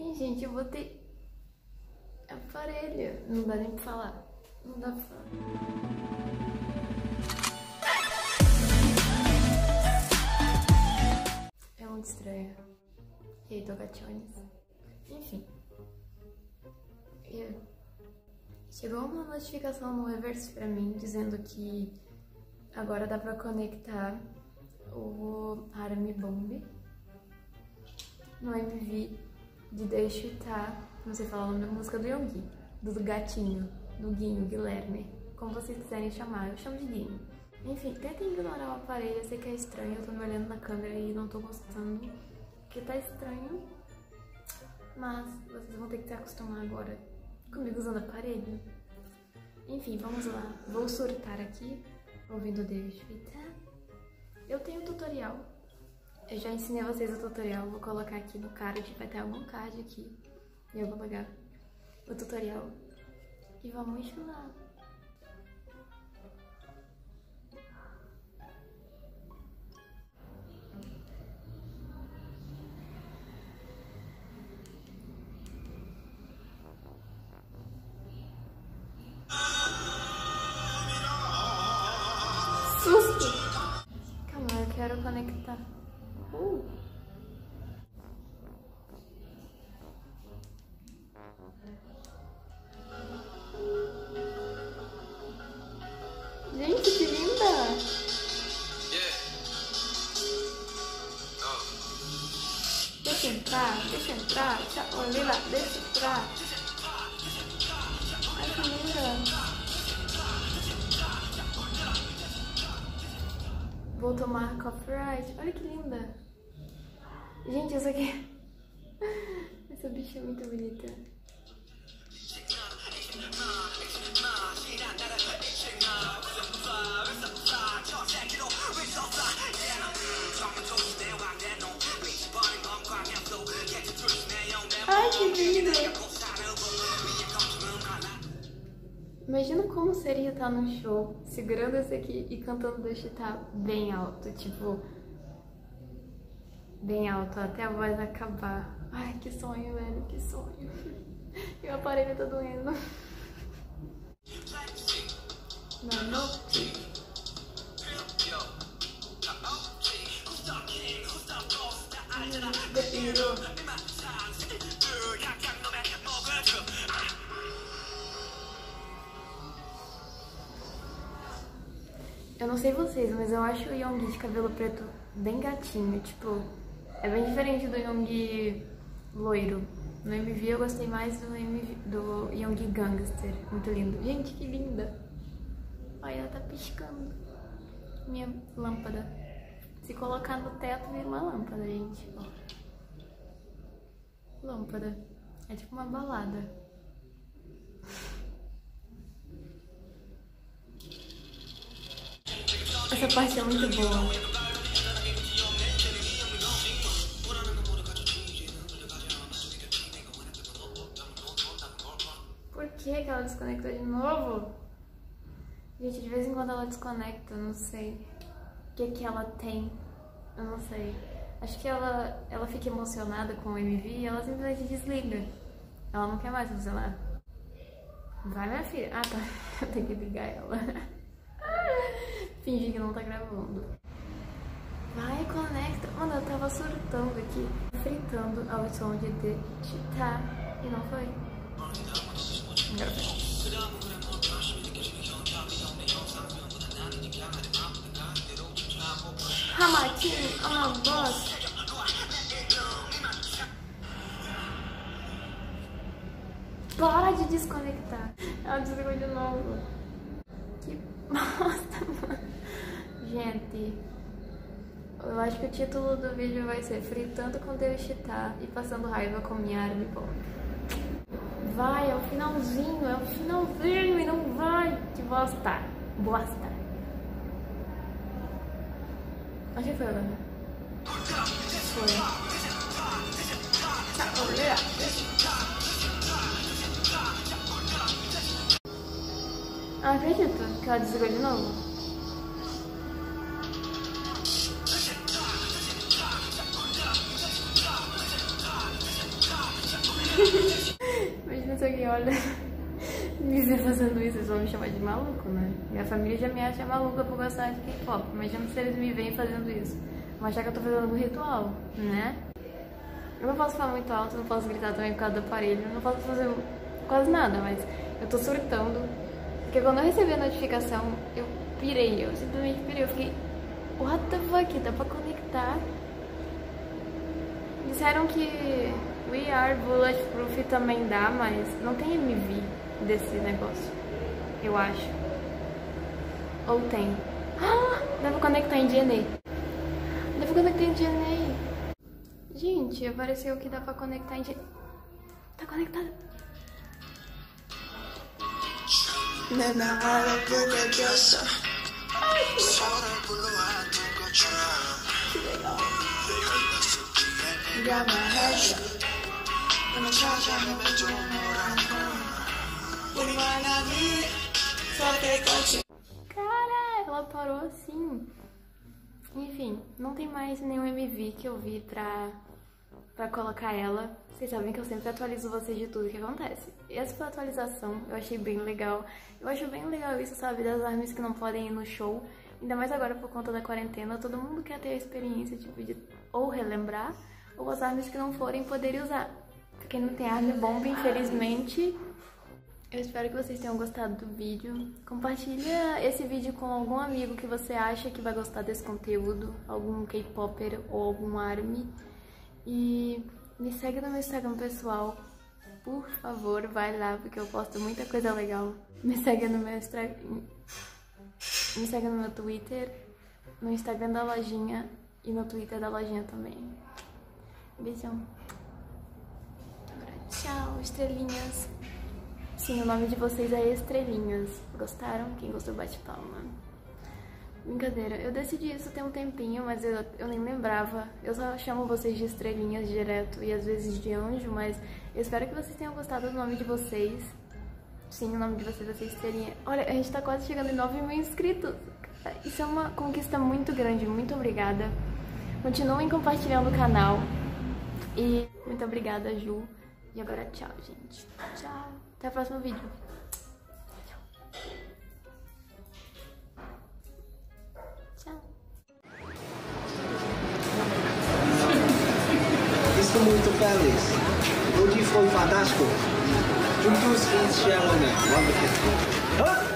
Ih, gente, eu botei aparelho. Não dá nem pra falar. Não dá pra falar. É muito estranho. E aí, tocationes. Enfim. Chegou uma notificação no Reverse pra mim dizendo que agora dá pra conectar o Harami Bomb no MV de Deixa Tá, não sei falar o nome da música do Yoongi, do gatinho, do Guinho, Guilherme, como vocês quiserem chamar, eu chamo de Guinho. Enfim, tentem ignorar o aparelho, eu sei que é estranho, eu tô me olhando na câmera e não tô gostando, porque tá estranho, mas vocês vão ter que se acostumar agora comigo usando aparelho. Enfim, vamos lá, vou surtar aqui, ouvindo Deixa Tá. Eu tenho um tutorial. Eu já ensinei a vocês o tutorial, vou colocar aqui no card, vai ter algum card aqui. E eu vou pegar o tutorial e vamos lá. Susto! Calma, eu quero conectar. Gente, que linda! Deixa entrar, olha lá, deixa entrar. Ai, que linda! Vou tomar copyright. Olha que linda! Gente, essa aqui... Essa bicha é muito bonita. Ai, que linda! Imagina como seria estar num show, segurando esse aqui e cantando Deixa Tá bem alto, tipo... Bem alto, até a voz acabar. Ai, que sonho, velho, que sonho. E o aparelho tá doendo. Eu não sei vocês, mas eu acho o Yoongi de cabelo preto bem gatinho, tipo... É bem diferente do Yoongi loiro. No MV eu gostei mais do Yoongi Gangster. Muito lindo. Gente, que linda! Olha, ela tá piscando. Minha lâmpada. Se colocar no teto, vira uma lâmpada, gente. Ó. Lâmpada. É tipo uma balada. Essa parte é muito boa. Por que ela desconectou de novo? Gente, de vez em quando ela desconecta, não sei. O que ela tem? Eu não sei. Acho que ela fica emocionada com o MV e ela simplesmente desliga. Ela não quer mais funcionar. Vai, minha filha. Ah, tá. Eu tenho que ligar ela. Fingir que não tá gravando. Vai, conecta. Mano, eu tava surtando aqui, fritando ao som de Deixa Tá e não foi. Hamaquinho, a voz. Para de desconectar. Ela desligou de novo. Que bosta, mano. Gente, eu acho que o título do vídeo vai ser Fritando com Deixa Tá e passando raiva com minha Harami Bomb. Vai, é o finalzinho e não vai. Que bosta. Bosta. Acho que foi agora. Foi. Ah, acredito que ela desligou de novo. Imagina se alguém olha me ver fazendo isso, eles vão me chamar de maluco, né? Minha família já me acha maluca por gostar de K-pop. Imagina se eles me veem fazendo isso. Vão achar que eu tô fazendo algum ritual, né? Eu não posso falar muito alto, não posso gritar também por causa do aparelho, não posso fazer quase nada, mas eu tô surtando. Porque quando eu recebi a notificação, eu pirei, eu simplesmente pirei. Eu fiquei, what the fuck, dá pra conectar? Disseram que We Are Bulletproof também dá, mas não tem MV desse negócio, eu acho. Ou tem. Ah, dá pra conectar em DNA. Dá pra conectar em DNA. Gente, apareceu que dá pra conectar em DNA. Tá conectado. Que legal. Cara, ela parou assim. Enfim, não tem mais nenhum MV que eu vi pra colocar ela. Vocês sabem que eu sempre atualizo vocês de tudo que acontece. Essa foi a atualização, eu achei bem legal. Eu acho bem legal isso, sabe, das armas que não podem ir no show. Ainda mais agora por conta da quarentena, todo mundo quer ter a experiência tipo, de ou relembrar, ou as armas que não forem poderem usar. Porque não tem arma bomba, infelizmente. Eu espero que vocês tenham gostado do vídeo. Compartilha esse vídeo com algum amigo que você acha que vai gostar desse conteúdo, algum K-popper ou algum ARMY. E me segue no meu Instagram pessoal, por favor, vai lá, porque eu posto muita coisa legal. Me segue no meu Twitter, no Instagram da lojinha e no Twitter da lojinha também. Beijão. Agora, tchau, estrelinhas. Sim, o nome de vocês é Estrelinhas. Gostaram? Quem gostou bate palma. Brincadeira, eu decidi isso tem um tempinho, mas eu nem lembrava. Eu só chamo vocês de Estrelinhas direto e às vezes de Anjo, mas eu espero que vocês tenham gostado do nome de vocês. Sim, o nome de vocês vai ser Estrelinha. Olha, a gente tá quase chegando em 9 mil inscritos. Isso é uma conquista muito grande, muito obrigada. Continuem compartilhando o canal. E muito obrigada, Ju. E agora tchau, gente. Tchau. Até o próximo vídeo. Tchau. Tchau. Estou muito feliz. Hoje foi fantástico. Juntos enxergamos.